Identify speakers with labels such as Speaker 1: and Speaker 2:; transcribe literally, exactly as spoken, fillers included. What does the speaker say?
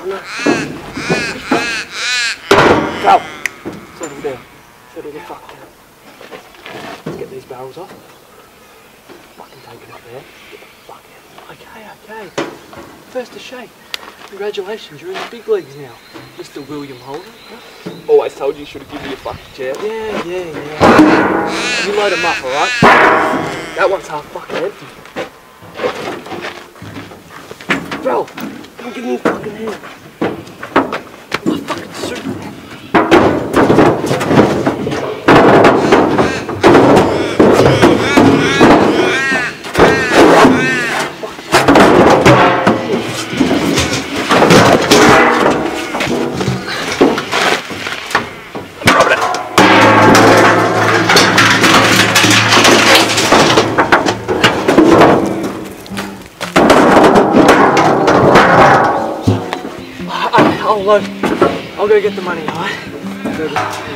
Speaker 1: no. Go! Settle down. Settle the fuck down. Let's get these barrels off. Fucking take it up there. Get the fuck out. Okay, okay. First to shake. Congratulations, you're in the big leagues now. Mister William Holden. Huh?
Speaker 2: Always told you you should have given me a fucking chair.
Speaker 1: Yeah, yeah, yeah. You load them up, alright? That one's half fucking empty. Bro, come give me your fucking hand. My fucking suit. I'll, uh, I'll go get the money, alright?